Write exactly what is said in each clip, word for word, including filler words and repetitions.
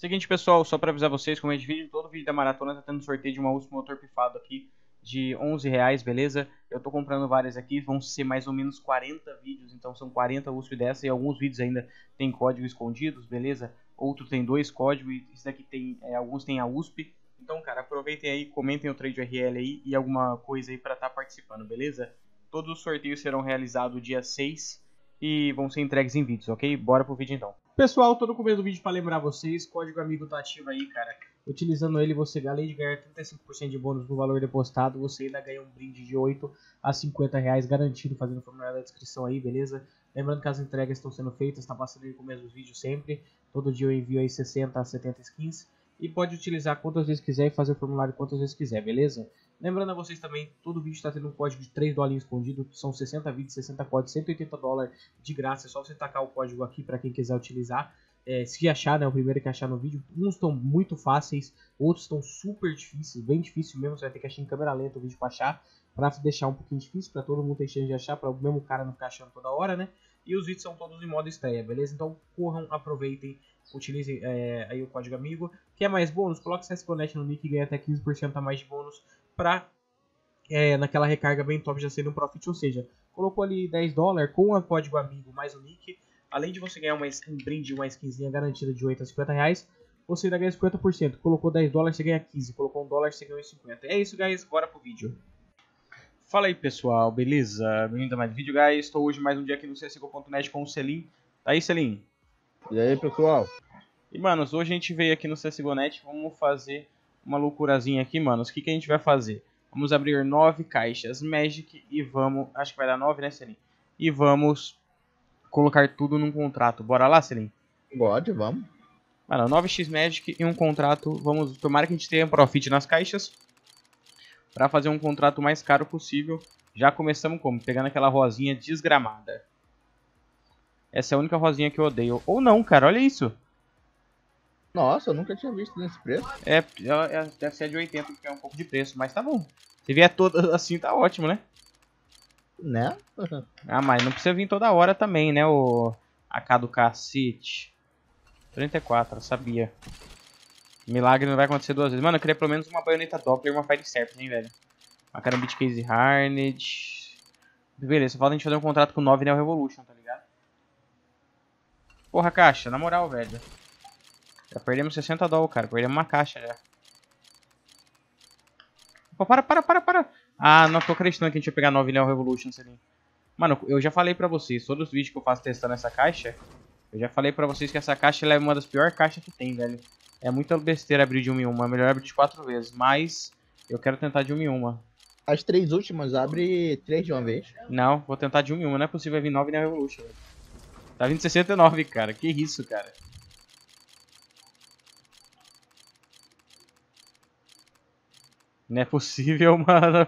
Seguinte, pessoal, só para avisar vocês, como é de vídeo, todo vídeo da maratona tá tendo sorteio de uma U S P motor pifado aqui de onze reais, beleza? Eu tô comprando várias aqui, vão ser mais ou menos quarenta vídeos, então são quarenta U S P dessa e alguns vídeos ainda tem código escondidos, beleza? Outro tem dois códigos e esse daqui tem, é, alguns tem a U S P. Então, cara, aproveitem aí, comentem o trade U R L aí e alguma coisa aí para estar tá participando, beleza? Todos os sorteios serão realizados dia seis e vão ser entregues em vídeos, ok? Bora pro vídeo então. Pessoal, tô no começo do vídeo para lembrar vocês, código amigo tá ativo aí, cara. Utilizando ele, você, além de ganhar trinta e cinco por cento de bônus no valor depositado, você ainda ganha um brinde de oito a cinquenta reais garantido, fazendo o formulário da descrição aí, beleza? Lembrando que as entregas estão sendo feitas, tá passando aí no começo dos vídeos sempre. Todo dia eu envio aí sessenta a setenta skins. E pode utilizar quantas vezes quiser e fazer o formulário quantas vezes quiser, beleza? Lembrando a vocês também, todo vídeo está tendo um código de três dólares escondido. São sessenta vídeos, sessenta códigos, cento e oitenta dólares de graça. É só você tacar o código aqui para quem quiser utilizar. É, se achar, né, o primeiro que achar no vídeo. Uns estão muito fáceis, outros estão super difíceis, bem difícil mesmo. Você vai ter que achar em câmera lenta o vídeo para achar, para deixar um pouquinho difícil, para todo mundo ter chance de achar, para o mesmo cara não ficar achando toda hora, né? E os vídeos são todos em modo estreia, beleza? Então corram, aproveitem, utilizem é, aí o código amigo. Quer mais bônus? Coloque C S G O Net no nick e ganha até quinze por cento a mais de bônus para é, naquela recarga bem top já sendo um profit. Ou seja, colocou ali dez dólares com o código amigo mais o nick. Além de você ganhar uma um brinde, uma skinzinha garantida de oito a cinquenta reais, você ainda ganha cinquenta por cento. Colocou dez dólares, você ganha quinze. Colocou um dólar, você ganha cinquenta. É isso, guys. Bora pro vídeo. Fala aí, pessoal. Beleza? Bem-vindo a mais um vídeo, guys. Estou hoje mais um dia aqui no C S G O ponto net com o Selim. Tá aí, Selim? E aí, pessoal? E, manos, hoje a gente veio aqui no C S G O ponto net. Vamos fazer uma loucurazinha aqui, manos. O que, que a gente vai fazer? Vamos abrir nove caixas Magic e vamos... Acho que vai dar nove, né, Selim? E vamos... colocar tudo num contrato. Bora lá, Selim? Pode, vamos. Mano, nove x Magic e um contrato. Vamos, tomara que a gente tenha profit nas caixas para fazer um contrato mais caro possível. Já começamos como? Pegando aquela rosinha desgramada. Essa é a única rosinha que eu odeio. Ou não, cara, olha isso. Nossa, eu nunca tinha visto nesse preço. É, é deve ser de oitenta, que é um pouco de preço, mas tá bom. Se vier toda assim, tá ótimo, né? Né? Ah, mas não precisa vir toda hora também, né, o A K do cacete. trinta e quatro, eu sabia. Milagre não vai acontecer duas vezes. Mano, eu queria pelo menos uma baioneta Doppler e uma Fire Serpent, hein, velho. Uma Karambit Case Harned. Beleza, só falta a gente fazer um contrato com o nove Neo Revolution, tá ligado? Porra, caixa, na moral, velho. Já perdemos sessenta dólares, cara. Perdemos uma caixa já. Opa, para, para, para, para. Ah, não tô acreditando que a gente vai pegar nove Neo Revolution, Selim. Mano, eu já falei pra vocês, todos os vídeos que eu faço testando essa caixa, eu já falei pra vocês que essa caixa ela é uma das piores caixas que tem, velho. É muita besteira abrir de uma em uma, é melhor abrir de quatro vezes, mas eu quero tentar de uma em uma. As três últimas, abre três de uma vez. Não, vou tentar de uma em uma, não é possível vir nove na Revolution. Velho. Tá vindo sessenta e nove, cara, que isso, cara. Não é possível, mano.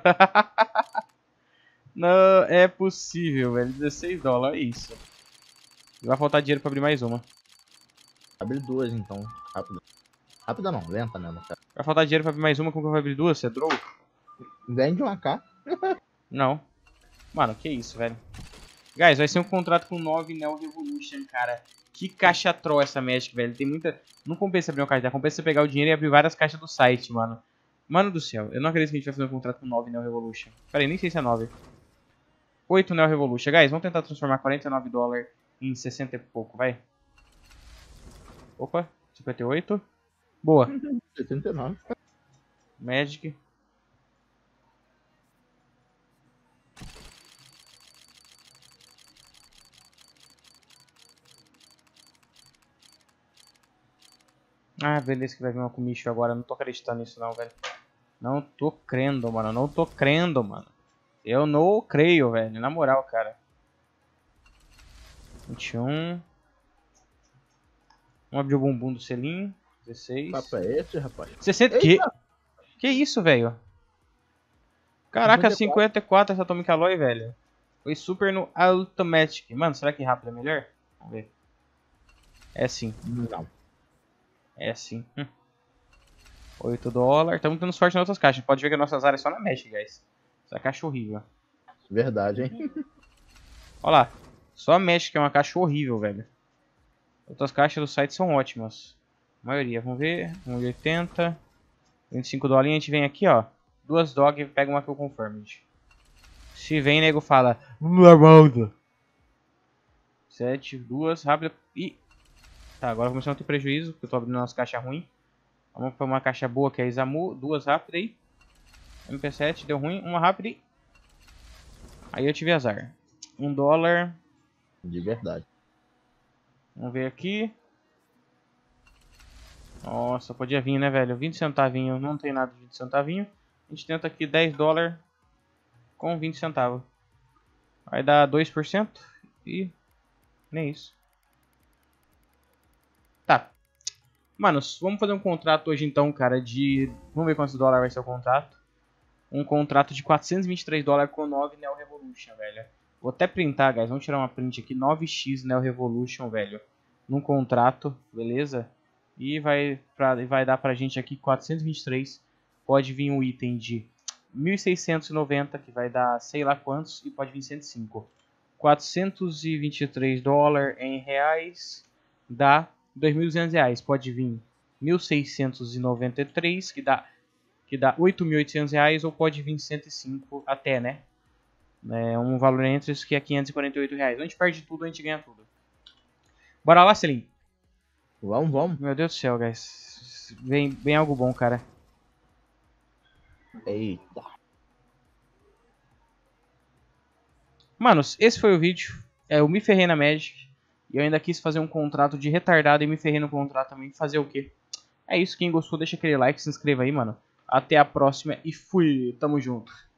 Não é possível, velho. dezesseis dólares, é isso. Vai faltar dinheiro pra abrir mais uma. Abre duas, então. Rápido. Rápida não, lenta mesmo, cara. Vai faltar dinheiro pra abrir mais uma, como que eu vou abrir duas? Você é draw? Vende uma K. Não. Mano, que isso, velho. Guys, vai ser um contrato com nove Neo Revolution, cara. Que caixa troll essa Magic, velho. Tem muita... Não compensa abrir uma caixa, compensa você pegar o dinheiro e abrir várias caixas do site, mano. Mano do céu, eu não acredito que a gente vai fazer um contrato com nove Neo Revolution. Pera aí, nem sei se é nove. oito Neo Revolution. Guys, vamos tentar transformar quarenta e nove dólares em sessenta e pouco, vai. Opa, cinquenta e oito. Boa. setenta e nove. Magic. Ah, beleza que vai vir uma commission agora. Não tô acreditando nisso não, velho. Não tô crendo, mano. Não tô crendo, mano. Eu não creio, velho. Na moral, cara. vinte e um. Vamos abrir o bumbum do selinho. dezesseis. Papo é esse, rapaz? sessenta. Que? Que isso, velho? Caraca, cinquenta e quatro essa Atomic Alloy, velho. Foi super no Automatic. Mano, será que rápido é melhor? Vamos ver. É sim. Não. É sim. Hum. oito dólares. Estamos tendo sorte nas outras caixas. Pode ver que nossas áreas só na Magic, guys. Essa caixa é horrível. Verdade, hein? Olha lá. Só a Magic que é uma caixa horrível, velho. Outras caixas do site são ótimas. A maioria, vamos ver. um e oitenta. vinte e cinco dólares. A gente vem aqui, ó. Duas dog e pega uma que eu confirmed. Se vem, nego fala. sete, duas, rápido. E. Tá, agora começando a ter prejuízo, porque eu tô abrindo umas caixas ruins. Vamos pra uma caixa boa que é Isamu. Duas rápidas aí. M P sete, deu ruim. Uma rápida aí. Aí eu tive azar. Um dólar. De verdade. Vamos ver aqui. Nossa, podia vir, né, velho? vinte centavinhos. Não tem nada de vinte centavinhos. A gente tenta aqui dez dólares com vinte centavos. Vai dar dois por cento. E nem isso. Tá. Manos, vamos fazer um contrato hoje então, cara, de... Vamos ver quantos dólares vai ser o contrato. Um contrato de quatrocentos e vinte e três dólares com nove Neo Revolution, velho. Vou até printar, guys. Vamos tirar uma print aqui. nove x Neo Revolution, velho. Num contrato, beleza? E vai, pra, vai dar pra gente aqui quatrocentos e vinte e três. Pode vir um item de mil seiscentos e noventa, que vai dar sei lá quantos. E pode vir cento e cinco. quatrocentos e vinte e três dólares em reais dá dois mil e duzentos reais. Pode vir mil seiscentos e noventa e três, que dá, que dá oito mil e oitocentos reais. Ou pode vir cento e cinco até, né? É um valor entre isso que é quinhentos e quarenta e oito reais. A gente perde tudo, a gente ganha tudo. Bora lá, Selim. Vamos, vamos. Meu Deus do céu, guys. Vem, vem algo bom, cara. Eita. Manos, esse foi o vídeo. É, eu me ferrei na Magic. E eu ainda quis fazer um contrato de retardado e me ferrei no contrato também. Fazer o quê? É isso. Quem gostou, deixa aquele like, se inscreva aí, mano. Até a próxima e fui. Tamo junto.